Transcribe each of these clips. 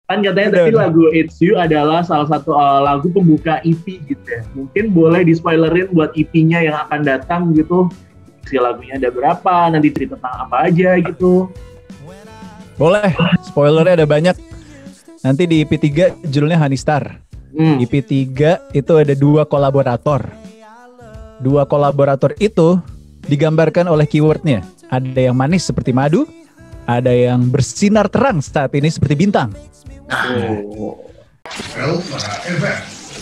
Kan katanya tadi lagu It's You adalah salah satu lagu pembuka EP gitu ya. Mungkin boleh di-spoilerin buat EP-nya yang akan datang gitu. Si lagunya ada berapa, nanti cerita tentang apa aja gitu. Boleh, spoilernya ada banyak. Nanti di EP 3 judulnya Honey Star. EP 3 itu ada 2 kolaborator. 2 kolaborator itu digambarkan oleh keywordnya. Ada yang manis seperti madu, ada yang bersinar terang saat ini seperti bintang. Elfara FM.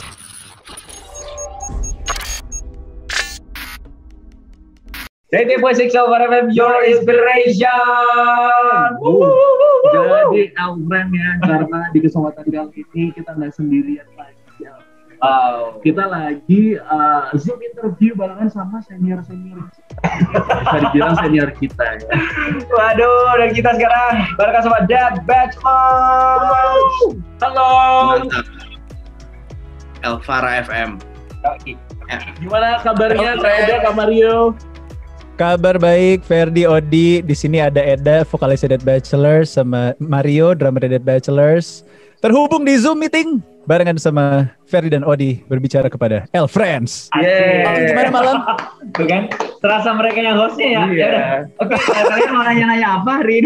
Jadi Elfara FM, your inspiration. Jadi Elfran ya, karena di kesempatan kali ini kita nggak sendirian lagi. Wow. Kita lagi Zoom interview barengan sama senior-senior. Bisa dibilang senior kita ya. Waduh, dan kita sekarang barengan sama Dead Bachelors. Halo. Mantap. Elfara FM. Gimana kabarnya Kak Eda, Kak Mario? Kabar baik, Ferdi, Odi. Di sini ada Eda, vokalis Dead Bachelors, sama Mario, drummer Dead Bachelors. Terhubung di Zoom meeting barengan sama Ferdi dan Odi berbicara kepada Elfriends. Gimana malam? Tuh kan, terasa mereka yang hostnya ya. Iya. Oke, kalian mau nanya-nanya apa hari ini?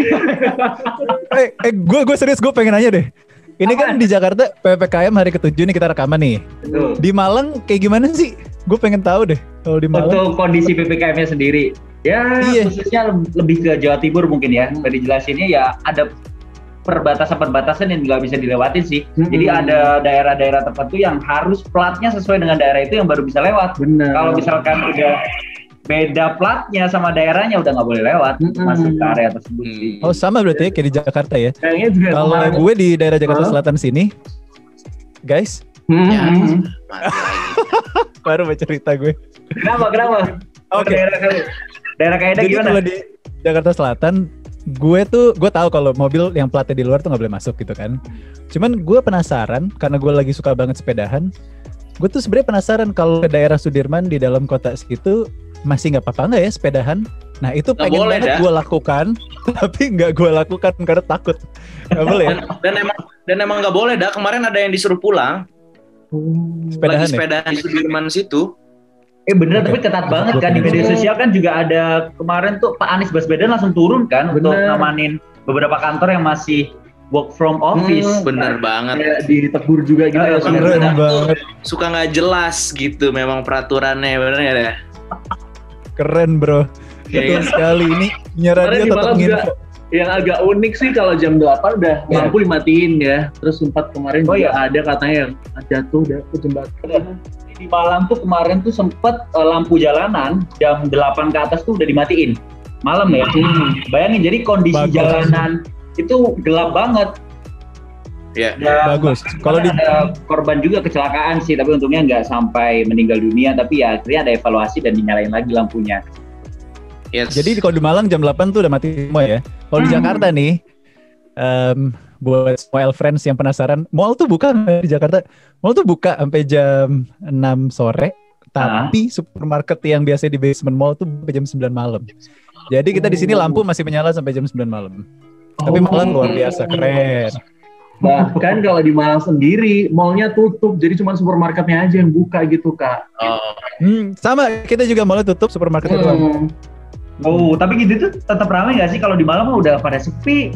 Gue serius, gue pengen nanya deh. Ini kan di Jakarta PPKM hari ke-7 nih kita rekaman nih. Betul. Di Malang kayak gimana sih? Gue pengen tahu deh kalau di Malang. Untuk kondisi PPKM-nya sendiri. Ya, khususnya lebih ke Jawa Timur mungkin ya. Dari jelasinnya ya ada perbatasan-perbatasan yang nggak bisa dilewatin sih. Jadi ada daerah-daerah tertentu yang harus platnya sesuai dengan daerah itu yang baru bisa lewat. Benar. Kalau misalkan udah beda platnya sama daerahnya udah nggak boleh lewat masuk ke area tersebut sih. Oh sama berarti ya kayak di Jakarta ya. Kayaknya juga kalau gue di daerah Jakarta Selatan sini, guys. Ya, Baru baca cerita gue. Kenapa? Oke. Daerah kayak Jadi gimana? kalau di Jakarta Selatan, gue tahu kalau mobil yang platnya di luar tuh nggak boleh masuk gitu kan. Cuman gue penasaran karena gue lagi suka banget sepedahan. Gue tuh sebenarnya penasaran kalau ke daerah Sudirman di dalam kota segitu masih nggak apa-apa nggak ya sepedahan? Nah itu Nggak pengen boleh, banget gue lakukan, tapi nggak gue lakukan karena takut. Nggak boleh. Dan emang nggak boleh dah. Kemarin ada yang disuruh pulang. Sepedahan lagi sepedahan di Sudirman situ. Bener, tapi ketat banget kan di media sosial kan juga ada kemarin tuh Pak Anies Baswedan langsung turun kan untuk ngamanin beberapa kantor yang masih work from office. Bener banget. Kayak ditegur juga gitu ya. Keren banget. Suka nggak jelas gitu memang peraturannya, bener ya deh. Keren bro. Betul sekali. Ini punya radio tetap nginfo. Yang agak unik sih kalau jam 8 udah lampu dimatiin ya. Terus sempat kemarin juga ada katanya yang jatuh ke jembatan. Di Malang tuh kemarin tuh sempet lampu jalanan jam 8 ke atas tuh udah dimatiin malam ya. Bayangin jadi kondisi jalanan itu gelap banget. Ya. Bagus. Kalau ada korban juga kecelakaan sih, tapi untungnya nggak sampai meninggal dunia. Tapi ya akhirnya ada evaluasi dan dinyalain lagi lampunya. Yes. Jadi kalau di Malang jam 8 tuh udah mati semua ya. Kalau di Jakarta nih, buat semua Elfriends yang penasaran, mall tuh buka nggak di Jakarta? Mall tuh buka sampai jam 6 sore, tapi supermarket yang biasa di basement mall tuh sampai jam 9 malam. Jadi kita di sini lampu masih menyala sampai jam 9 malam. Tapi Malang luar biasa, keren. Bahkan kalau di Malang sendiri, mallnya tutup, jadi cuma supermarketnya aja yang buka gitu Kak. Sama, kita juga mallnya tutup, supermarketnya doang. Tapi gitu tuh tetap ramai nggak sih? Kalau di Malang udah pada sepi.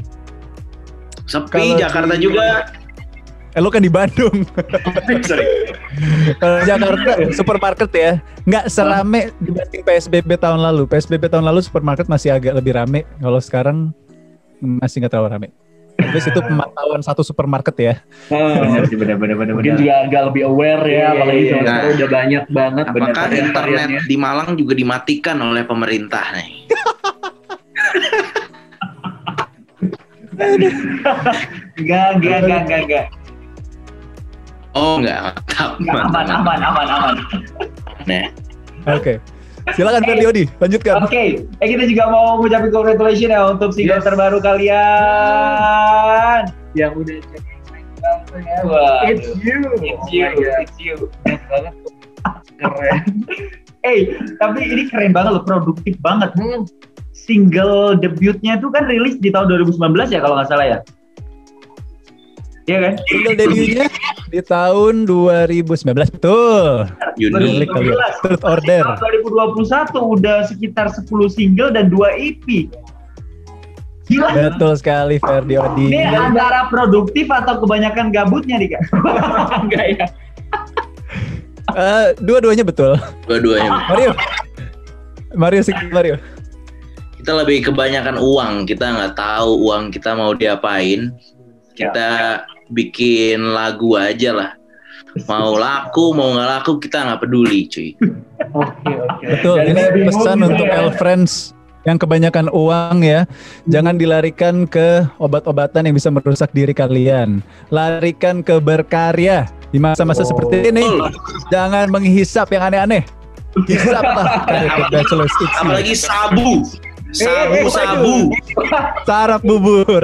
Sepi, Jakarta juga. Lo kan di Bandung. Sorry. Kalau Jakarta supermarket ya nggak serame dibanding PSBB tahun lalu. PSBB tahun lalu supermarket masih agak lebih rame. Kalau sekarang masih nggak terlalu rame. Terus itu pemantauan satu supermarket ya. Bener. Mungkin juga agak lebih aware ya, apalagi udah banyak banget. Apakah internet di Malang juga dimatikan oleh pemerintah nih? Enggak. Oh enggak, Aman. Nah. Oke. Silakan Ferdi Odi, lanjutkan. Oke. Kita juga mau mengucapkan congratulations ya untuk single terbaru kalian yang udah jadi ya. It's you. Banget. Keren. Tapi ini keren banget loh, produktif banget. Single debutnya tuh kan rilis di tahun 2019 ya kalau nggak salah ya. Iya kan? Single debutnya di tahun 2019, betul. Juni. Klik kalian. Truth Order. Tahun 2021 udah sekitar 10 single dan 2 EP. Gila. Betul sekali Ferdi Odi. Ini antara produktif atau kebanyakan gabutnya nih, Kak? Enggak ya? Dua-duanya betul. Dua-duanya. Mario. Kita lebih kebanyakan uang, kita nggak tahu uang kita mau diapain. Kita bikin lagu aja lah. Mau laku, mau nggak laku, kita nggak peduli, cuy. Oke. Betul, Dan ini bingung pesan juga untuk ya. L-Friends yang kebanyakan uang ya. Jangan dilarikan ke obat-obatan yang bisa merusak diri kalian. Larikan ke berkarya di masa-masa seperti ini. Jangan menghisap yang aneh-aneh. Hisaplah karya Bachelors It's You. Apalagi sabu. Sabu. Sarap bubur.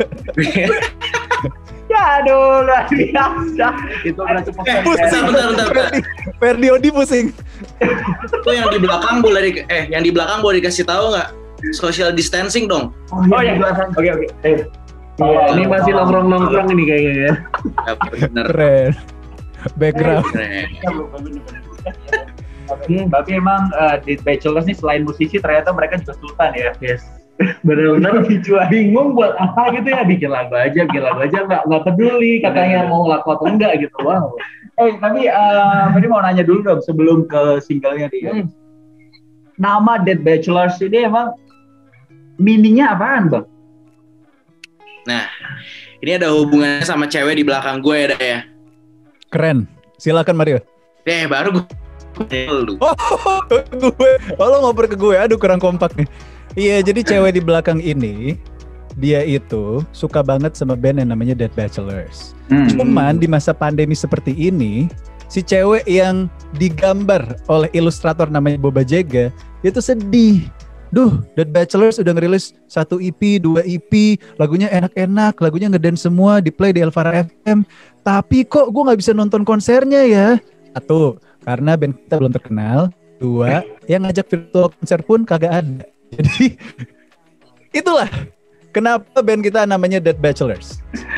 Ya aduh, luar biasa. Itu berarti Bentar. Ferdi Odi pusing. Itu yang di belakang boleh dikasih tahu nggak? Social distancing dong. Oh ya, oke. Ini masih nongkrong ini kayaknya ya. Ya, bener. Keren. Background. Keren. Tapi emang di Bachelors nih selain musisi ternyata mereka juga sultan ya. Yes. Benar-benar bingung buat apa gitu ya, bikin lagu aja nggak peduli katanya mau laku atau enggak gitu. Wow. Tapi tadi mau nanya dulu dong sebelum ke singlenya dia. Nama Dead Bachelors ini emang meaningnya apaan, Bang? Nah, ini ada hubungannya sama cewek di belakang gue ya. Keren. Silakan Mario. Baru gue. Lu. Lo ngoper ke gue. Aduh kurang kompak nih. Iya, jadi cewek di belakang ini dia itu suka banget sama band yang namanya Dead Bachelors. Cuman di masa pandemi seperti ini, si cewek yang digambar oleh ilustrator namanya Boba Jega itu sedih. Duh, Dead Bachelors udah ngerilis 1 EP, 2 EP, lagunya enak-enak, lagunya ngedance semua, di play di Elvara FM. Tapi kok gue nggak bisa nonton konsernya ya? 1, karena band kita belum terkenal. 2, yang ngajak virtual konser pun kagak ada. Jadi itulah kenapa band kita namanya Dead Bachelors.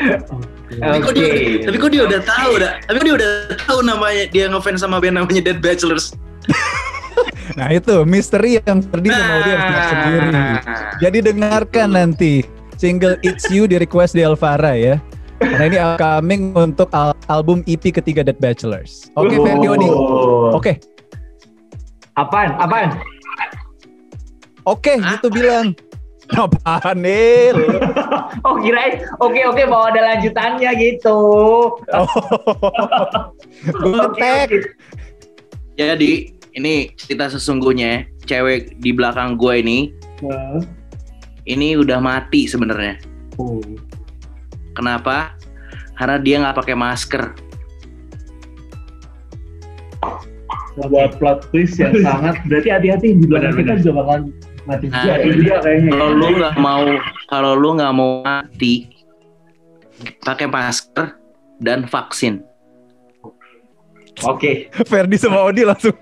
Tapi kok dia udah tahu namanya, dia ngefans sama band namanya Dead Bachelors. Nah itu misteri yang Ferdi sama Odi harus lihat sendiri. Jadi dengarkan nanti single It's You di request di Elvara ya. Karena ini upcoming untuk album EP ketiga Dead Bachelors. Oke, Ferdi Odi. Oke. Apaan? Oke, gitu bilang. Apaan nih? Oh kirain oke mau ada lanjutannya gitu. Tek. Jadi ini cerita sesungguhnya, cewek di belakang gue ini udah mati sebenarnya. Kenapa? Karena dia nggak pakai masker. Buat plot twist yang sangat, berarti hati-hati di belakang kita juga bakal mati juga. Dia kayaknya. Kalau lu nggak mau mati, pakai masker dan vaksin. Oke. Ferdi sama Odi langsung.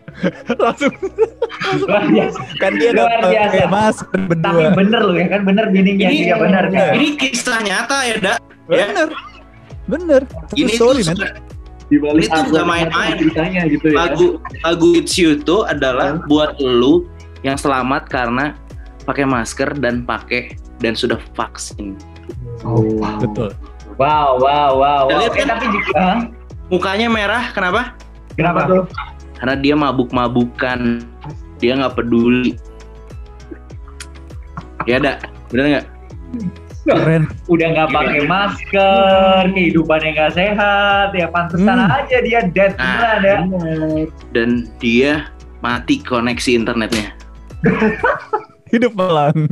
Luar biasa. Kan dia nggak pakai masker Tapi berdua. bener loh ya kan, bener meaningnya dia benar kan. Ini kisah nyata ya, Dak. Bener. Ini Sorry, tuh man. Dibalik itu nggak main-main ceritanya gitu ya. Lagu It's You itu adalah buat lu yang selamat karena pakai masker dan sudah vaksin. Betul. Wow. Lihat kan? Tapi juga Mukanya merah, kenapa? kenapa tuh? Karena dia mabuk-mabukan, dia nggak peduli. Ya, Dak, bener nggak? Keren. Udah nggak pakai masker, kehidupannya nggak sehat, ya pantesan aja dia dead beneran ya. Dan dia mati koneksi internetnya. Hidup malang.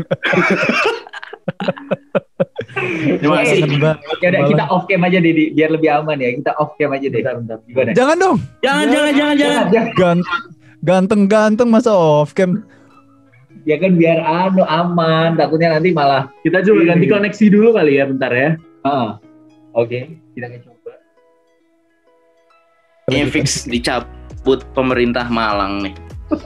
Terima kasih. Ya udah kita off cam aja deh, biar lebih aman ya. Kita off cam aja deh. Bentar. Gimana? Jangan dong. Jangan. Ganteng-ganteng masa off cam. Ya kan biar aman, takutnya nanti malah. Kita coba ganti koneksi dulu kali ya, bentar ya. Oke, kita akan coba. Ini fix dicabut pemerintah Malang nih.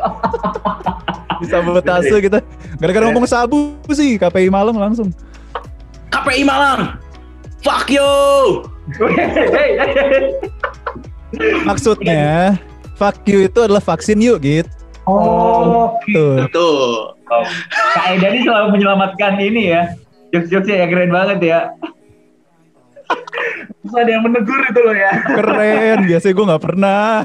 Sabotase kita. Gara-gara ngomong sabu sih KPI Malang langsung. KPI Malang, fuck you. Maksudnya fuck you itu adalah vaksin yuk gitu. Oh, Tuh. Tuh. Kak Eda ini selalu menyelamatkan ini ya. Jokes-jokesnya ya keren banget ya. Terus ada yang menegur itu loh ya. Keren, biasanya gue nggak pernah.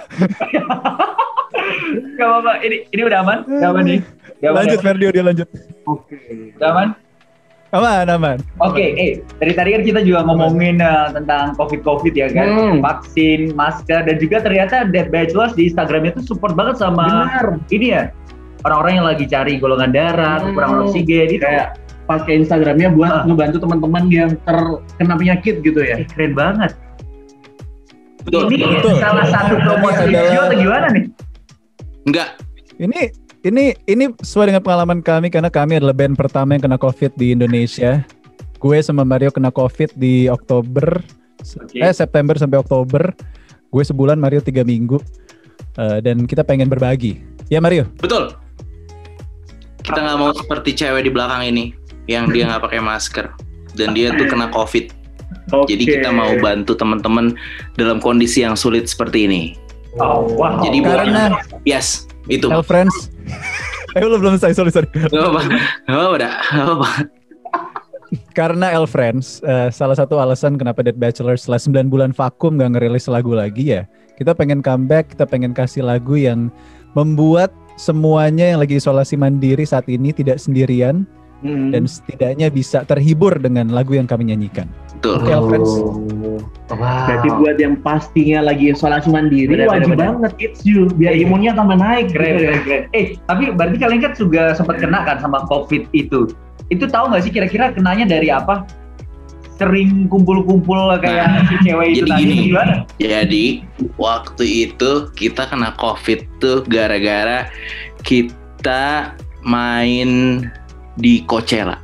Gak apa-apa, ini udah aman? Udah aman nih? Udah aman, Lanjut Ferdio, dia lanjut. Oke. Udah aman? Aman. Oke, dari tadi kan kita juga ngomongin tentang COVID ya kan, vaksin, masker, dan juga ternyata Dead Bachelors di Instagramnya tuh support banget sama ini ya, orang-orang yang lagi cari golongan darah, kekurangan oksigen, itu kayak pakai Instagramnya buat ngebantu teman-teman yang terkena penyakit gitu ya. Keren banget. Betul. Ini Betul. salah satu promosi Adalah- video atau gimana nih? Enggak. Ini sesuai dengan pengalaman kami karena kami adalah band pertama yang kena COVID di Indonesia. Gue sama Mario kena COVID di Oktober, September sampai Oktober. Gue sebulan, Mario 3 minggu. Dan kita pengen berbagi. Ya Mario? Betul. Kita nggak mau seperti cewek di belakang ini yang dia nggak pakai masker dan dia tuh kena COVID. Jadi kita mau bantu teman-teman dalam kondisi yang sulit seperti ini. Oh, wow. Jadi Karena yes, itu. L Friends. Belum selesai, sorry. Gak apa-apa. Karena L Friends, salah satu alasan kenapa Dead Bachelor setelah 9 bulan vakum gak ngerilis lagu lagi ya. Kita pengen comeback, kita pengen kasih lagu yang membuat semuanya yang lagi isolasi mandiri saat ini tidak sendirian. Dan setidaknya bisa terhibur dengan lagu yang kami nyanyikan. Betul. Oke, L Friends. Berarti buat yang pastinya lagi isolasi mandiri, Bener, wajib bener. banget It's You, biar imunnya tambah naik. Keren. Tapi berarti kalian kan juga sempat kena kan sama COVID itu. Itu tahu nggak sih kira-kira kenanya dari apa? Sering kumpul-kumpul kayak si cewek itu Jadi tadi gini, gimana? jadi waktu itu kita kena COVID tuh gara-gara kita main di Coachella.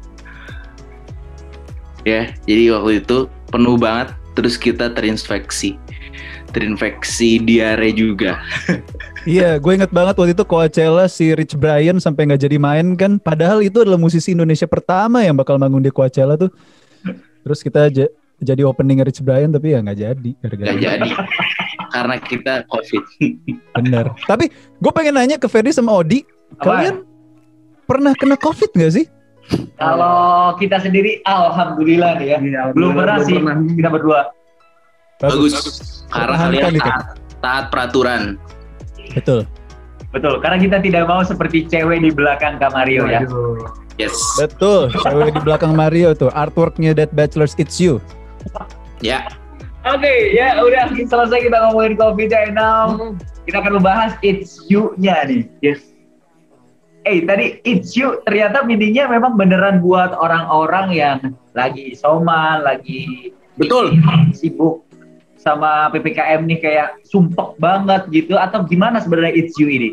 Ya, jadi waktu itu penuh banget, terus kita terinfeksi diare juga. Iya, gue inget banget waktu itu Coachella si Rich Brian sampai nggak jadi main kan. Padahal itu adalah musisi Indonesia pertama yang bakal manggung di Coachella tuh. Terus kita jadi opening Rich Brian tapi ya nggak jadi. Nggak jadi karena kita COVID. Bener. Tapi gue pengen nanya ke Ferdi sama Odi, kalian pernah kena COVID nggak sih? Kalau kita sendiri, alhamdulillah nih ya. Iya, Belum pernah sih kita berdua. Bagus. Karena kalian Pertahankan itu. taat peraturan. Betul. Betul, karena kita tidak mau seperti cewek di belakang Kak Mario ya. Yes. Betul. Cewek di belakang Mario tuh, artworknya Dead Bachelors It's You. Ya. Oke, ya udah selesai kita ngomongin COVID-19. Kita akan membahas It's You-nya nih. Yes. Tadi It's You ternyata meaningnya memang beneran buat orang-orang yang lagi isoman, lagi Betul. sibuk sama PPKM nih kayak sumpek banget gitu, atau gimana sebenarnya It's You ini?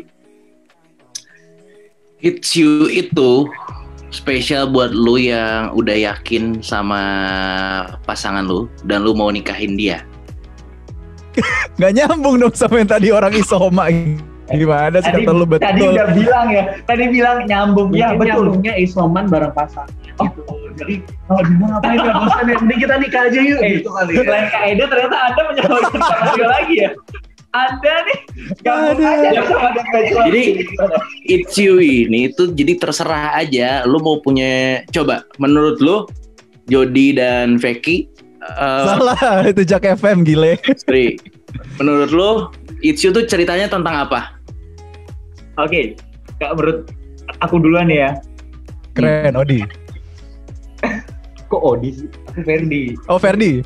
It's You itu spesial buat lu yang udah yakin sama pasangan lu dan lu mau nikahin dia. Gak nyambung dong sama yang tadi orang isoma. Gimana sih kata lu betul? Tadi udah bilang ya, tadi bilang nyambung. Ya Mungkin betul. nyambungnya isoman bareng pasangan gitu. Jadi kalau di mana ngapain ya bosan ya, mending kita nikah aja yuk gitu kali ya. Selain Kak Eda ternyata Anda menyalahkan Kak Mario lagi ya. Anda nih gabung aja sama Dead Bachelor. Jadi It's You ini tuh jadi terserah aja lu mau punya. Coba menurut lu Jody dan Vicky Salah, itu Jack FM gile. sorry. Menurut lu It's You tuh ceritanya tentang apa? Oke, Kak, menurut aku duluan ya. Keren, Odi. Kok Odi sih? Aku Ferdi. Oh, Ferdi.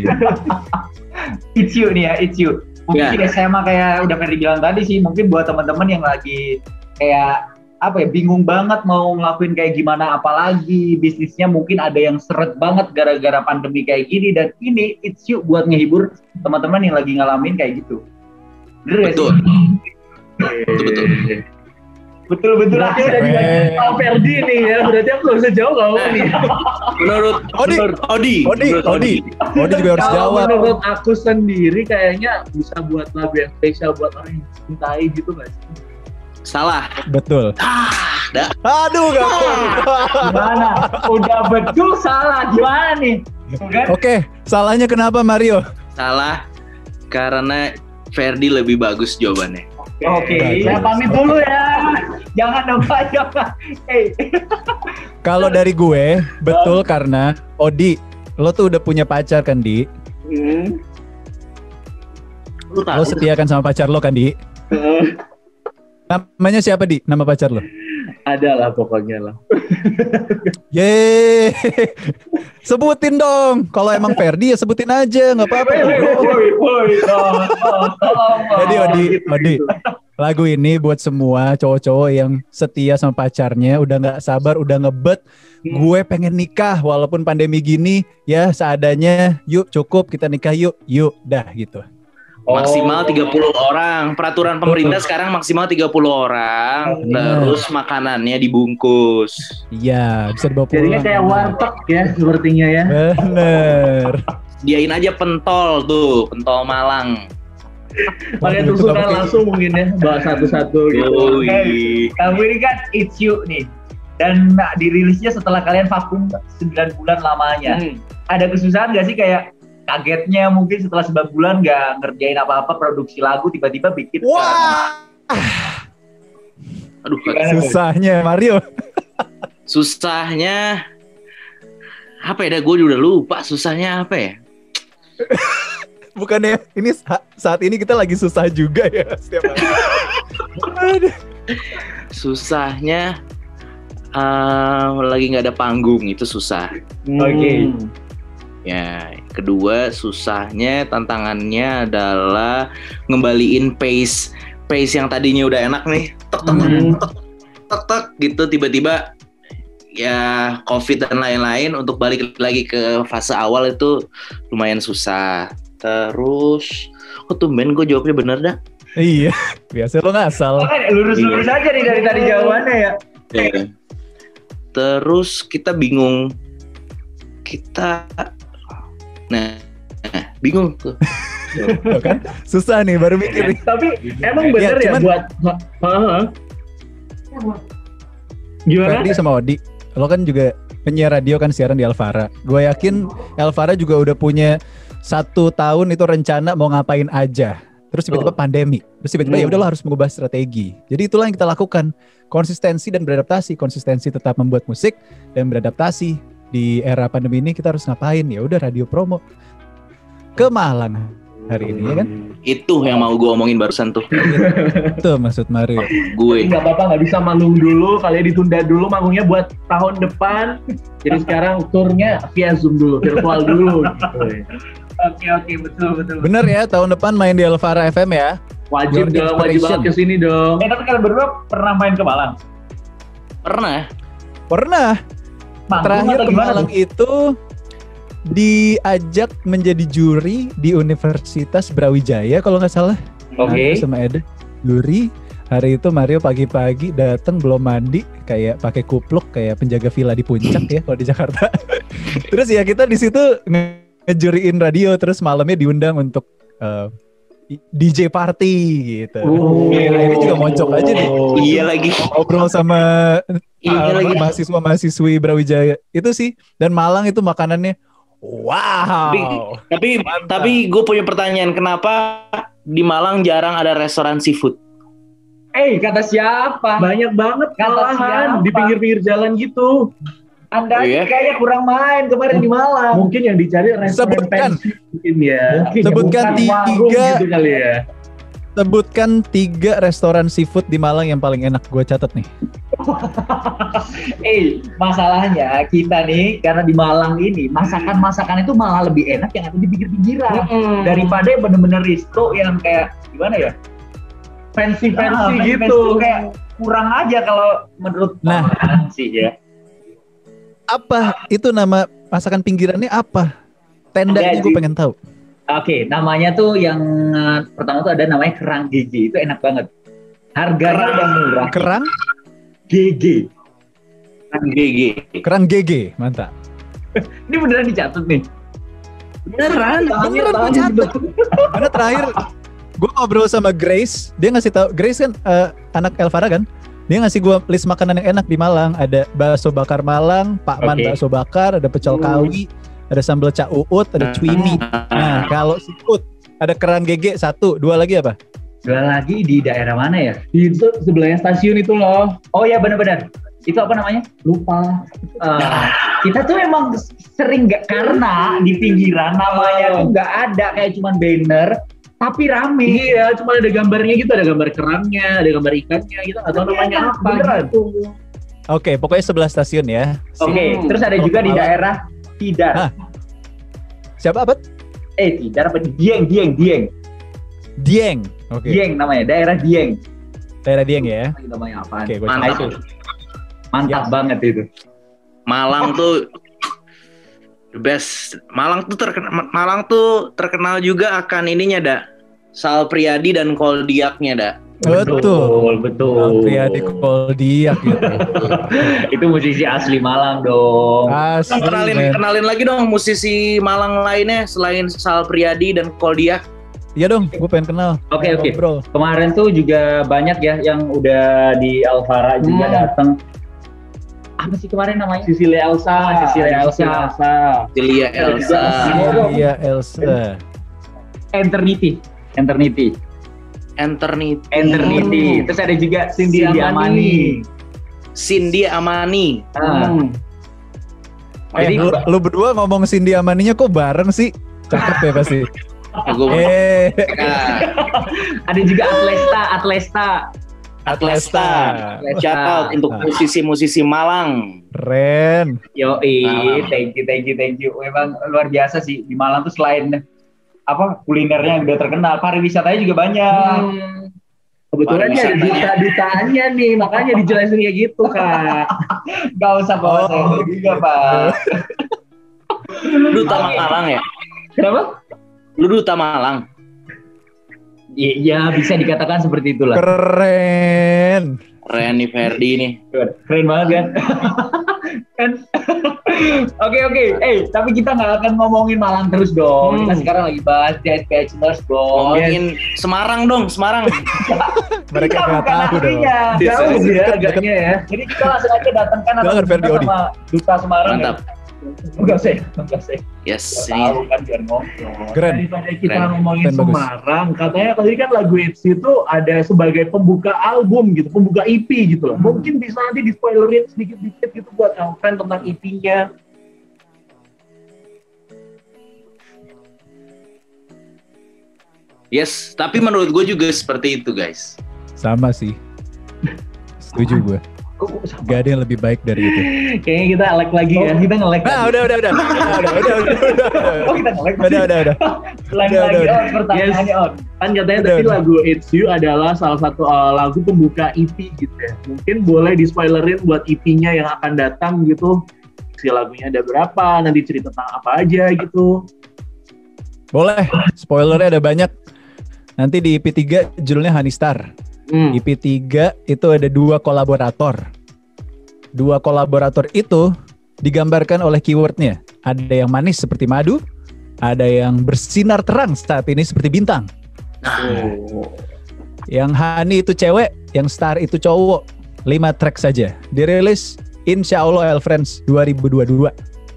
It's You nih ya, It's You. Mungkin Ya. di SMA kayak udah Ferdi bilang tadi sih, mungkin buat teman-teman yang lagi kayak apa ya, bingung banget mau ngelakuin kayak gimana, apalagi bisnisnya mungkin ada yang seret banget gara-gara pandemi kayak gini, dan ini It's You buat ngehibur teman-teman yang lagi ngalamin kayak gitu. Bener gak Betul. sih? Betul. Betul-betul Berarti aku udah udah di Ferdi nih ya, berarti aku gak usah jauh gak apa nih. Menurut Odi juga harus Kalau jawab. menurut aku sendiri kayaknya bisa buat lagu yang spesial buat orang yang cintai gitu gak sih? salah. Betul. Dah. Aduh, gak kuat. Gimana? Udah betul salah, gimana nih? Bukan? Oke, salahnya kenapa Mario? Salah karena Ferdi lebih bagus jawabannya. Oke, saya pamit dulu ya. Jangan dong Pak, jangan. Kalau dari gue, betul karena Odi, lo tuh udah punya pacar kan, Di? Lu tahu? Lo setia kan sama pacar lo kan, Di? Namanya siapa, Di? Nama pacar lo? Ada lah pokoknya lah. Yeay. Sebutin dong. Kalau emang Ferdi ya sebutin aja, nggak apa-apa. Jadi Odi, lagu ini buat semua cowok-cowok yang setia sama pacarnya, udah nggak sabar, udah ngebet. Gue pengen nikah walaupun pandemi gini, ya seadanya. Yuk cukup kita nikah yuk, dah gitu. Maksimal 30 orang. Peraturan pemerintah sekarang maksimal 30 orang. Terus makanannya dibungkus. Iya, bisa dibawa pulang. Jadinya kayak warteg ya sepertinya ya. Bener. Diain aja pentol tuh, pentol Malang. Pakai tusukan langsung mungkin ya, bawa satu-satu gitu. Kamu ini kan It's You nih. Dan dirilisnya setelah kalian vakum 9 bulan lamanya. Ada kesusahan gak sih kayak kagetnya mungkin setelah 9 bulan gak ngerjain apa-apa produksi lagu tiba-tiba bikin. Wah. Aduh, Susahnya Mario. susahnya apa ya? Gue udah lupa susahnya apa ya. Bukannya ini saat ini kita lagi susah juga ya setiap hari. Susahnya lagi nggak ada panggung, itu susah. Oke. Ya, kedua susahnya tantangannya adalah ngembaliin pace yang tadinya udah enak nih, tek gitu, tiba-tiba ya COVID dan lain-lain, untuk balik lagi ke fase awal itu lumayan susah. Terus, tumben gue jawabnya bener dah. Iya, biasa lo ngasal. Lurus-lurus aja nih dari tadi jawabannya ya. Ya. Terus kita bingung, bingung tuh. Kan susah nih baru mikir nih. Tapi emang bener ya, buat gimana? Ferdi sama Odi, lo kan juga penyiar radio kan, siaran di Elvara. Gue yakin Elvara juga udah punya 1 tahun itu rencana mau ngapain aja. Terus tiba-tiba pandemi. Terus tiba-tiba ya udah lo harus mengubah strategi. Jadi itulah yang kita lakukan. Konsistensi dan beradaptasi. Konsistensi tetap membuat musik dan beradaptasi. Di era pandemi ini kita harus ngapain? Ya udah radio promo ke Malang hari ini ya kan? Itu yang mau gue omongin barusan tuh. Itu maksud Mario. Gue Nggak apa-apa, nggak bisa manggung dulu, kalian ditunda dulu manggungnya buat tahun depan. Jadi sekarang turnya via Zoom dulu, virtual dulu gitu. Oke, betul. Bener ya, tahun depan main di Elvara FM ya. Wajib Your dong, wajib banget kesini dong. Tapi kalian berdua pernah main ke Malang? Pernah. Terakhir ke Malang itu diajak menjadi juri di Universitas Brawijaya kalau nggak salah. Oke. Sama Eda juri. Hari itu Mario pagi-pagi datang belum mandi, kayak pakai kupluk kayak penjaga villa di puncak ya kalau di Jakarta. Terus ya kita di situ ngejuriin radio, terus malamnya diundang untuk DJ party gitu. Ini juga mocok aja nih. Iya lagi. Ngobrol sama mahasiswa-mahasiswi Brawijaya itu sih. Dan Malang itu makanannya wow. Tapi gue punya pertanyaan, kenapa di Malang jarang ada restoran seafood? Kata siapa? Banyak banget malahan di pinggir-pinggir jalan gitu. Anda kayaknya kurang main kemarin di Malang. Mungkin yang dicari restoran pensi mungkin ya. Sebutkan 3 gitu kali ya. Sebutkan 3 restoran seafood di Malang yang paling enak, gue catat nih. Masalahnya kita nih karena di Malang ini masakan itu malah lebih enak yang ada di pinggir-pinggiran daripada bener-bener resto yang kayak gimana ya? Fancy gitu. Kayak kurang aja kalau menurut sih ya. Apa itu nama masakan pinggirannya apa? Tendanya gue pengen tahu. Oke, namanya tuh yang pertama tuh ada namanya Kerang GG. Itu enak banget. Harganya udah murah. Kerang GG. Kerang GG, mantap. Ini beneran dicatat nih. Beneran dicatat. Karena terakhir gue ngobrol sama Grace, dia ngasih tahu, Grace kan anak Elvara kan? Dia ngasih gue list makanan yang enak di Malang. Ada bakso bakar Malang, Pak Man bakso bakar, ada pecel kawi, ada sambal Cak Uut, ada cuimi. Nah, kalau seafood ada kerang gege 1, 2 lagi apa? 2 lagi di daerah mana ya? Di sebelahnya stasiun itu loh. Oh ya benar-benar. Itu apa namanya? Lupa. Kita tuh emang sering nggak, karena di pinggiran namanya tuh nggak ada, kayak cuman banner, tapi rame. Iya, cuma ada gambarnya gitu, ada gambar kerangnya, ada gambar ikannya, kita nggak tahu namanya apa beneran. gitu. Oke, pokoknya sebelah stasiun ya. Oke, terus ada juga di daerah Tidar. Siapa apa? Tidar apa? Dieng. Dieng. Oke. Dieng namanya, daerah Dieng. Daerah Dieng ya. Namanya apa? Oke, Mantap. Mantap banget itu. Malang tuh the best. Malang tuh terkenal juga akan ininya, Da. Sal Priadi dan Koldiaknya, Da. Betul. Priadi Koldiak gitu. Itu musisi asli Malang dong. Asli, Kenalin lagi dong musisi Malang lainnya selain Sal Priadi dan Koldiak. Iya dong, gue pengen kenal. Oke. Bro. Kemarin tuh juga banyak ya yang udah di Alvara juga datang. Apa sih kemarin namanya? Cecilia Elsa. Celia Elsa. Iya, Elsa. Eternity. Terus ada juga Cindy Amani. Jadi Lu berdua ngomong Cindy Amaninya kok bareng sih? Cakep ya pasti. Ada juga Atlesta. Shout out untuk musisi-musisi Malang. Keren. Yoi, thank you. Memang luar biasa sih di Malang tuh, selain kulinernya yang udah terkenal, pariwisatanya juga banyak. Kebetulan ya duta-dutaannya nih, makanya dijelasin kayak gitu, Kak. Gak usah bawa saya juga, Pak. Duta Malang ya? Kenapa? Lu duta Malang. Iya, bisa dikatakan seperti itulah. Keren nih Ferdi nih. Keren banget kan? Oke. Tapi kita nggak akan ngomongin Malang terus dong. Kita sekarang lagi bahas Dead Bachelors, bro. Ngomongin Semarang dong, Semarang. Mereka nggak tahu dong. Jauh ya agaknya ya. Jadi kita langsung aja datangkan sama Duta Semarang. Mantap. Enggak sih. Yes, tahu kan biar ngobrol. Keren. Daripada kita ngomongin Semarang, katanya tadi kan lagu Itzy itu ada sebagai pembuka album gitu, pembuka EP gitu loh. Mungkin bisa nanti di spoilerin sedikit-sedikit gitu buat fan tentang EP-nya. Yes, tapi menurut gue juga seperti itu, guys. Sama sih. Setuju gue. Gak ada yang lebih baik dari itu. Kayaknya kita lag lagi ya. Kita nge-lag. Udah. Oh, kita nge-lag. Udah. Lag lagi pertanyaannya on. Kan katanya tadi lagu It's You adalah salah satu lagu pembuka EP gitu ya. Mungkin boleh di-spoilerin buat EP-nya yang akan datang gitu. Si lagunya ada berapa, nanti cerita tentang apa aja gitu. Boleh. Spoilernya ada banyak. Nanti di EP 3 judulnya Honey Star. EP 3 itu ada 2 kolaborator. 2 kolaborator itu digambarkan oleh keywordnya. Ada yang manis seperti madu, ada yang bersinar terang saat ini seperti bintang. Yang honey itu cewek, yang star itu cowok. 5 track saja. Dirilis insya Allah Friends 2022.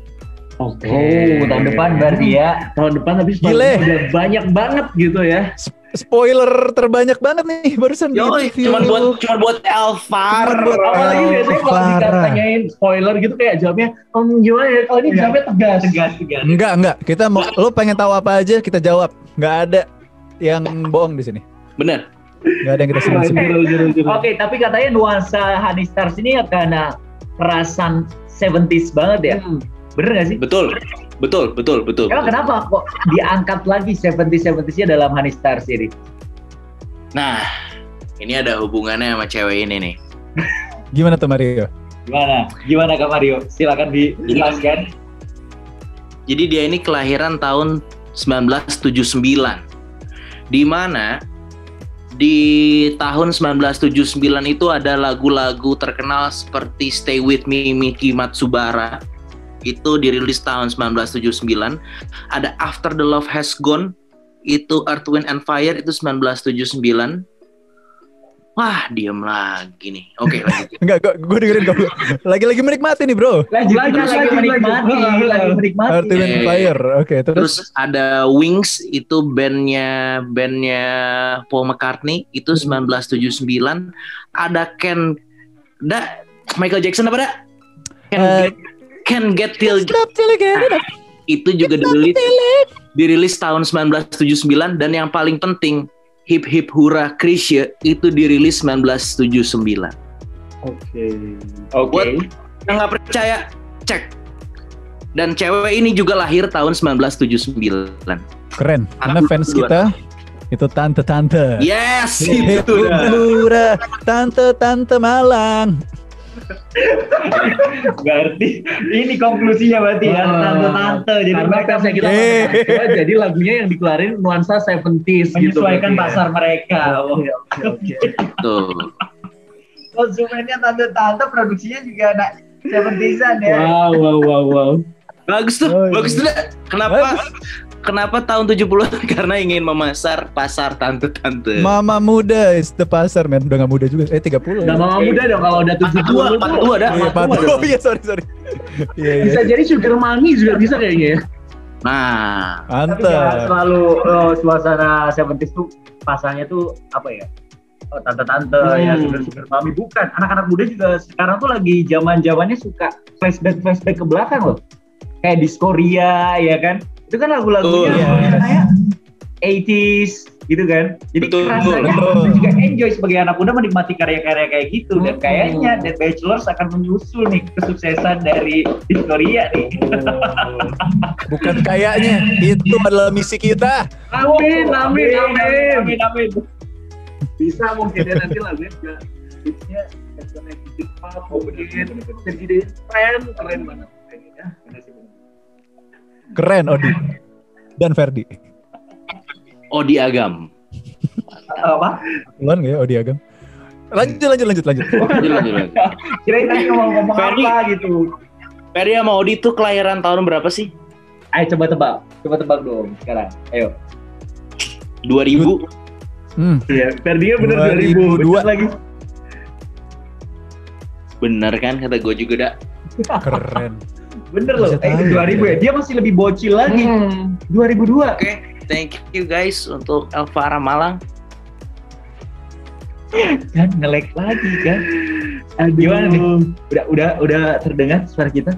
Tahun depan berarti ya. Tahun depan tapi spoiler udah banyak banget gitu ya. Spoiler terbanyak banget nih barusan. Cuma buat Elvar. Apalagi biasanya kalau ditanyain spoiler gitu kayak jawabnya gimana ya, kalau ini jawabnya tegas. Enggak, kita mau, lo pengen tahu apa aja kita jawab. Enggak ada yang bohong di sini. Bener. Enggak ada yang kita simpen. Oke, tapi katanya nuansa Honey Stars ini karena kerasan 70s banget ya. Bener gak sih? Betul. Emang kenapa kok diangkat lagi 70s-nya dalam Honey Stars ini? Nah, ini ada hubungannya sama cewek ini nih. Gimana tuh Mario? Gimana Kak Mario? Silakan dijelaskan. Jadi dia ini kelahiran tahun 1979. Di mana di tahun 1979 itu ada lagu-lagu terkenal seperti Stay With Me, Miki Matsubara. Itu dirilis tahun 1979. Ada After the Love Has Gone, itu Earth, Wind and Fire, itu 1979. Wah, diem lagi nih. Oke, lanjut. Enggak, gue dengerin kamu. Lagi-lagi menikmati nih, bro. Lagi menikmati. Earth, Wind and Fire. Oke, Terus ada Wings, itu bandnya Paul McCartney, itu 1979. Ada Michael Jackson apa dah? Can Get Till. Itu juga dirilis tahun 1979, dan yang paling penting Hip Hip Hura Krisye itu dirilis 1979. Oke. Buat yang nggak percaya, cek. Dan cewek ini juga lahir tahun 1979. Keren, karena fans kita itu tante-tante. Yes, Hip itu Hip Hura, tante-tante Malang. Berarti ini konklusinya berarti ya, tante-tante. Jadi Karena mereka fansnya kita jadi lagunya yang dikeluarin nuansa 70s gitu. menyesuaikan pasar mereka. Oke. tuh. Konsumennya tante-tante, produksinya juga anak 70s-an ya. Wow. Bagus tuh, Oh, iya. bagus tuh. Kenapa tahun 70-an? Karena ingin memasar pasar tante-tante. Mama muda is the pasar, men. Udah gak muda juga. 30. Gak mama muda dong kalau udah 72. 42 dah. Oh iya, sorry. Iya. Bisa jadi sugar mommy juga bisa kayaknya ya. Nah, Tapi jangan Mantap. selalu suasana 70s tuh pasarnya tuh apa ya? Tante-tante ya, sugar mami. Bukan, anak-anak muda juga sekarang tuh lagi zaman-zamannya suka flashback ke belakang loh. Kayak Diskoria ya kan? Itu kan lagu-lagunya kayak 80s gitu kan. Jadi rasanya kita juga enjoy sebagai anak muda menikmati karya-karya kayak gitu. Dan kayaknya Dead Bachelors akan menyusul nih kesuksesan dari Diskoria nih. Bukan kayaknya, itu adalah misi kita. Amin. Amin. Bisa mungkin ya nanti lagunya juga hitsnya connected pop mungkin jadi keren banget kayaknya. Keren, Odi. Dan Ferdi. Odi Agam. Apa? Keluar gak ya Odi Agam? Lanjut. Lanjut. Kirain tadi ngomong Ferdi. apa gitu. Ferdi sama Odi tuh kelahiran tahun berapa sih? Ayo coba tebak dong sekarang. Ayo. 2000. Iya, Ferdinya bener 2002. 2000 bener lagi. Bener kan kata gue juga dah. Keren. Bener loh. Bisa tahu, 2000 ya. Dia masih lebih bocil lagi. 2002. Oke, thank you guys untuk Elvara Malang. Kan nge-lag lagi kan. Aduh. Gimana nih? Udah terdengar suara kita?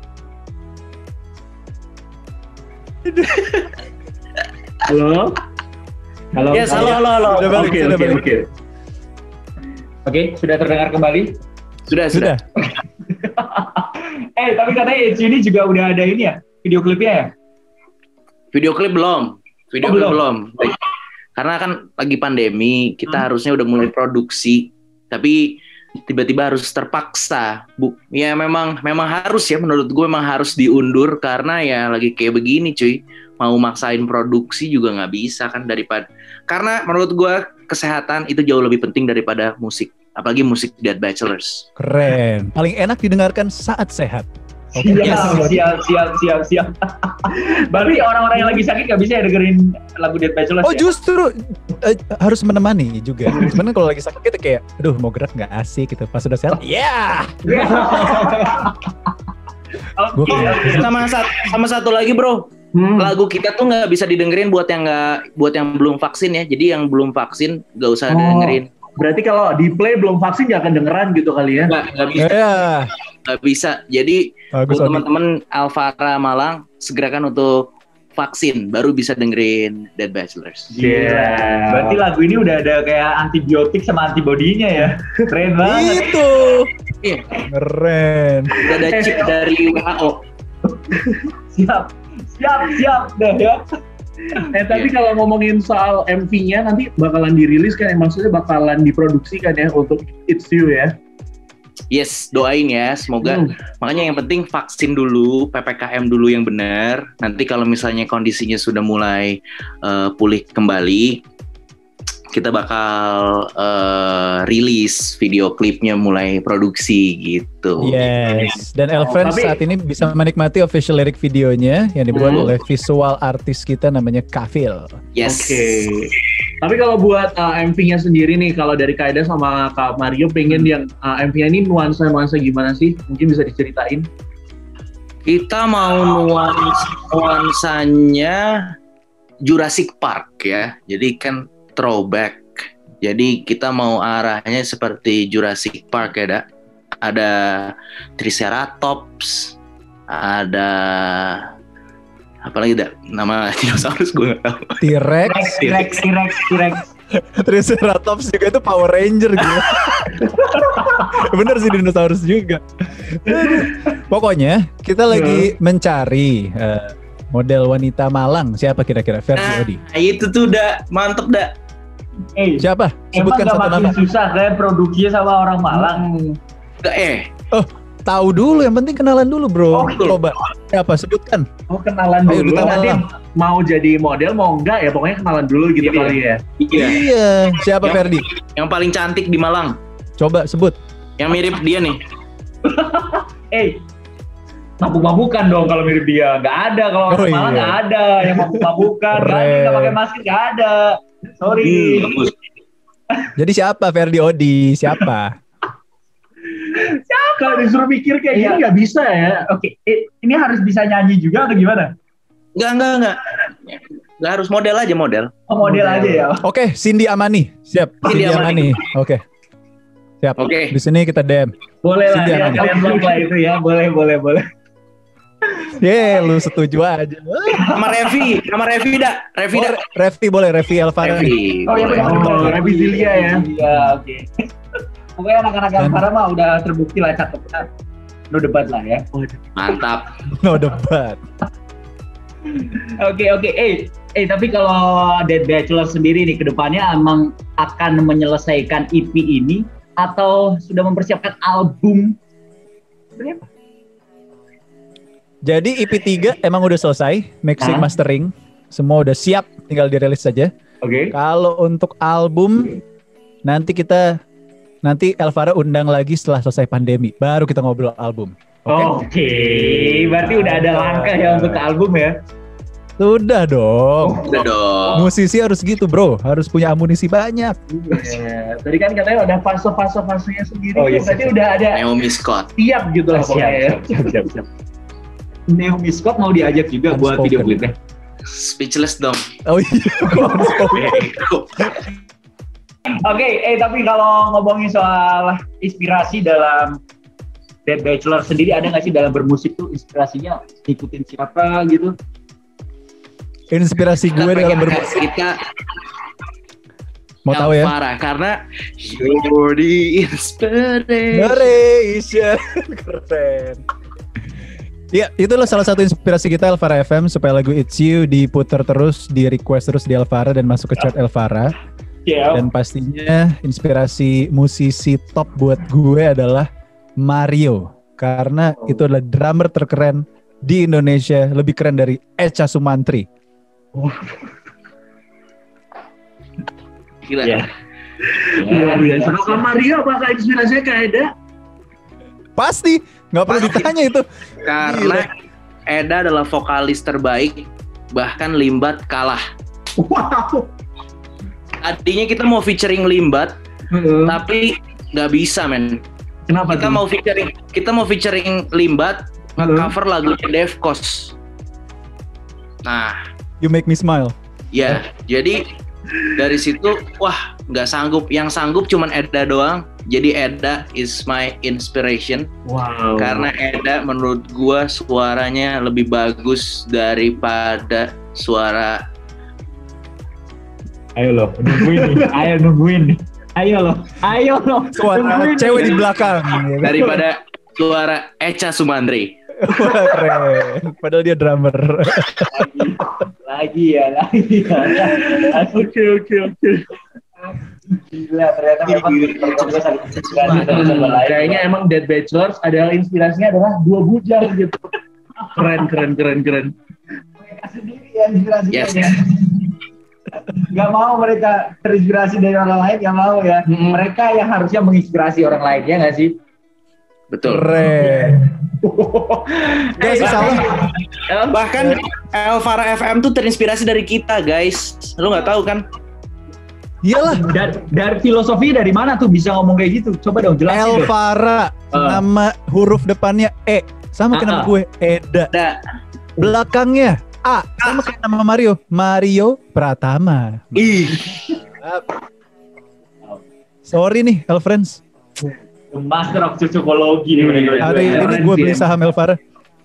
Halo. Yes, halo. Sudah balik, Oke. sudah balik. Oke, sudah terdengar kembali. Sudah. Tapi katanya Eci ini juga udah ada ini ya, video klipnya ya? Video klip belum. Karena kan lagi pandemi, kita harusnya udah mulai produksi, tapi tiba-tiba harus terpaksa. Ya memang harus ya, menurut gue memang harus diundur karena ya lagi kayak begini cuy. Mau maksain produksi juga nggak bisa kan, karena menurut gue kesehatan itu jauh lebih penting daripada musik, apalagi musik Dead Bachelors. Keren. Paling enak didengarkan saat sehat. Siap. Berarti orang-orang yang lagi sakit gak bisa ya dengerin lagu Dead Bachelors Oh ya? justru harus menemani juga. Sebenarnya kalau lagi sakit kita kayak, aduh mau gerak nggak asik gitu. Pas sudah sehat, Oke. Sama satu lagi bro, lagu kita tuh nggak bisa didengerin buat yang belum vaksin ya. Jadi yang belum vaksin nggak usah dengerin. Berarti kalau di play belum vaksin nggak akan dengeran gitu kali ya? Nggak bisa. Nggak bisa. Jadi Bagus, buat teman-teman Elvara Malang, segerakan untuk vaksin baru bisa dengerin Dead Bachelors. Berarti lagu ini udah ada kayak antibiotik sama antibodinya ya. Keren banget. Itu. Iya. Keren. Udah ada chip dari WHO. Siap deh ya. Tapi kalau ngomongin soal MV-nya nanti bakalan dirilis kan, maksudnya bakalan diproduksi kan ya untuk It's You ya. Yes, doain ya, semoga. Makanya yang penting vaksin dulu, PPKM dulu yang benar. Nanti kalau misalnya kondisinya sudah mulai pulih kembali, kita bakal rilis video klipnya, mulai produksi gitu. Yes. Dan Elfriends saat ini bisa menikmati official lyric videonya yang dibuat oleh visual artis kita namanya Kafil. Yes. Oke. Tapi kalau buat MV-nya sendiri nih, kalau dari Kak Eda sama Kak Mario pengen yang MV-nya ini nuansa gimana sih? Mungkin bisa diceritain. Kita mau nuansanya Jurassic Park ya. Jadi kan throwback. Jadi kita mau arahnya seperti Jurassic Park ya, Dak. Ada Triceratops, ada apa lagi, Dak? Nama dinosaurus gue nggak tahu. T-Rex. Triceratops juga itu Power Ranger gitu. Bener sih, dinosaurus juga. Pokoknya kita lagi mencari model wanita Malang. Siapa kira-kira? Versi Odi. Itu tuh, Dak. Mantep, Dak. Siapa? Sebutkan satu nama. Susah kayak produksinya sama orang Malang. Oh, tahu dulu. Yang penting kenalan dulu, bro. Coba. Siapa? Sebutkan. Oh, kenalan dulu. Nanti mau jadi model mau enggak ya? Pokoknya kenalan dulu gitu kali ya. Iya. Siapa, Ferdi? Yang paling cantik di Malang. Coba sebut. Yang mirip dia nih. Mabuk-mabukan dong kalau mirip dia. Nggak ada kalau orang Malang, nggak ada yang mabuk-mabukan. Nggak pakai masker, nggak ada. Sorry. Jadi siapa Ferdi Odi? Siapa? Kalau disuruh mikir kayak gini nggak bisa ya. Oke, ini harus bisa nyanyi juga atau gimana? Enggak. Nggak harus model aja, model. Oh, model aja ya. Oke, Cindy Amani. Siap. Cindy Amani. Oke. Siap. Oke. Di sini kita DM. Boleh lah Cindy ya, Amani. kalian blog lah itu ya. Boleh. Lu setuju aja. Sama Revi, dak. Revi boleh, Revi Elvara. Oh iya, Revi Zilia ya. Iya, oke. Pokoknya anak-anak Elvara mah udah terbukti lah cakepnya. No debat lah ya. Mantap. No debat. Oke. Tapi kalau Dead Bachelor sendiri nih kedepannya emang akan menyelesaikan EP ini atau sudah mempersiapkan album? Berapa? Jadi EP 3 emang udah selesai, mixing, mastering, semua udah siap, tinggal dirilis saja. Oke. Kalau untuk album, nanti Elvara undang lagi setelah selesai pandemi, baru kita ngobrol album. Oke. Berarti udah ada langkah ya untuk album ya? Udah dong. Musisi harus gitu, bro, harus punya amunisi banyak. Ya, tadi kan katanya ada fase-fasenya sendiri. Oh, iya, berarti udah ada Naomi Scott. siap gitu lah pokoknya. Siap. Naomi Scott mau diajak juga buat video klipnya. Speechless dong. Oh iya. Oke, tapi kalau ngomongin soal inspirasi dalam Dead Bachelor sendiri, ada nggak sih dalam bermusik tuh inspirasinya ikutin siapa gitu? Inspirasi gue dalam bermusik. Kita mau tahu ya? Parah, karena you're the inspiration. Keren. Ya, itulah salah satu inspirasi kita Elvara FM supaya lagu It's You diputar terus, di request terus di Elvara dan masuk ke chat Elvara. Dan pastinya inspirasi musisi top buat gue adalah Mario, karena itu adalah drummer terkeren di Indonesia, lebih keren dari Echa Sumantri. Gila. Ya. Kalau Mario apakah inspirasinya Kak Eda? Pasti, nggak perlu ditanya itu. Karena Eda adalah vokalis terbaik, bahkan Limbat kalah. Wow. Tadinya kita mau featuring Limbat, tapi nggak bisa, men. Kenapa? Kita mau featuring Limbat, nge-cover lagunya Devkos. Nah, You Make Me Smile. ya, jadi dari situ, wah, nggak sanggup. Yang sanggup cuman Eda doang. Jadi Eda is my inspiration. Wow. Karena Eda menurut gua suaranya lebih bagus daripada suara. Ayo lo, nungguin nih. Ayo lo. Suara cewek di belakang. Daripada suara Echa Sumantri. Wah, keren. Padahal dia drummer. Lagi ya. Oke. Gila, ternyata memang kayaknya emang Dead Bachelors adalah inspirasinya adalah dua bujang gitu. Keren. Mereka sendiri ya inspirasinya. Yes. Ya. Gak mau mereka terinspirasi dari orang lain, gak mau ya. Mereka yang harusnya menginspirasi orang lain, ya gak sih? Betul. Keren. Gak sih salah. Bahkan Elvara FM tuh terinspirasi dari kita, guys. Lu nggak tahu kan? Iyalah. Dari filosofi dari mana tuh bisa ngomong kayak gitu? Coba dong jelasin. Elvara, nama huruf depannya E, sama kayak nama gue Eda. Belakangnya A, sama kayak nama Mario Pratama. Ih, Sorry nih, Elfriends. Master of Cocokologi nih. Hari ini gue beli saham Elvara.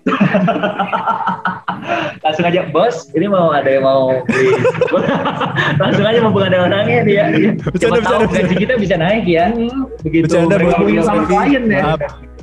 Langsung aja, bos, ini ada yang mau beli. Langsung aja mumpung ada orangnya dia. Siapa tahu gaji kita bisa naik ya. Begitu mereka punya sama klien ya.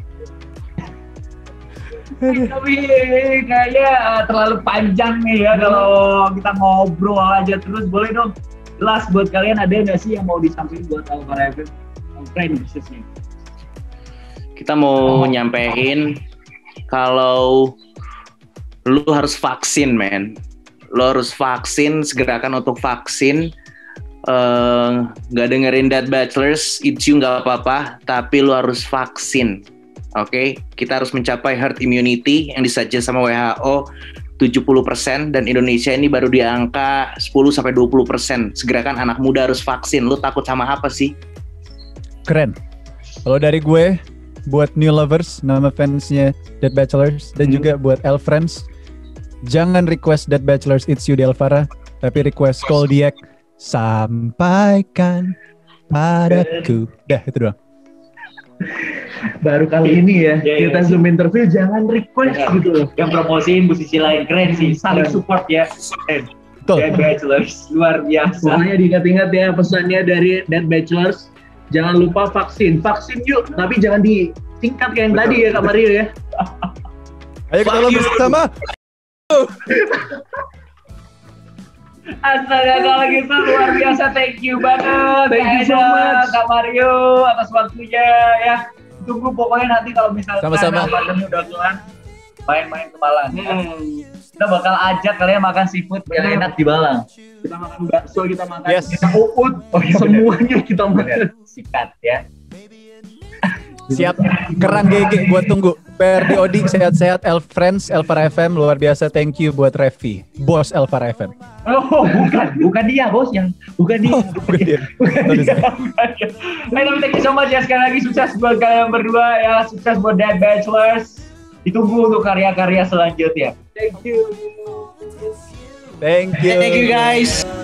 Tapi kayaknya terlalu panjang nih ya kalau kita ngobrol aja terus. Boleh dong jelas buat kalian, ada nggak sih yang mau disampaikan buat Elvara FM training khususnya? kita mau nyampein kalau lu harus vaksin, men. Lu harus vaksin, segerakan untuk vaksin. Nggak dengerin Dead Bachelors, itu nggak apa-apa, tapi lu harus vaksin. Oke, kita harus mencapai herd immunity yang disajikan sama WHO 70%, dan Indonesia ini baru di angka 10-20%. Segerakan anak muda harus vaksin. Lu takut sama apa sih? Keren. Kalau dari gue, buat new lovers, nama fansnya Dead Bachelors, dan juga buat Elfriends, jangan request Dead Bachelors It's You di Elvara, tapi request Koldiak sampaikan padaku. Dah, itu doang. Baru kali ini ya, kita Zoom interview jangan request gitu loh. Yang promosiin musisi lain, keren sih, saling support ya. Dead Bachelors, luar biasa. Pokoknya diingat-ingat ya pesannya dari Dead Bachelors, jangan lupa vaksin yuk, tapi jangan disingkat kayak yang tadi ya Kak Mario ya. Ayo kita ulang bersama. Astaga, kalau gitu luar biasa, thank you banget. Thank you so much Kak Mario atas waktunya ya. Tunggu pokoknya nanti kalau misalnya Sama-sama. pandemi udah kelar, main-main ke Malang. Kita bakal ajak kalian makan seafood yang enak di Malang. Kita makan bakso, kita makan Yes. kita uut, semuanya kita makan. Sikat ya. Siap, kerang GG buat tunggu. PRD Odi, sehat-sehat. Elfriends, Elvara FM, luar biasa. Thank you buat Revi, bos Elvara FM. Oh, bukan dia bosnya, bukan dia. Bukan dia. Thank you so much ya, sekali lagi sukses buat kalian berdua ya, sukses buat Dead Bachelors. Ditunggu untuk karya-karya selanjutnya. Thank you. Thank you. Thank you guys.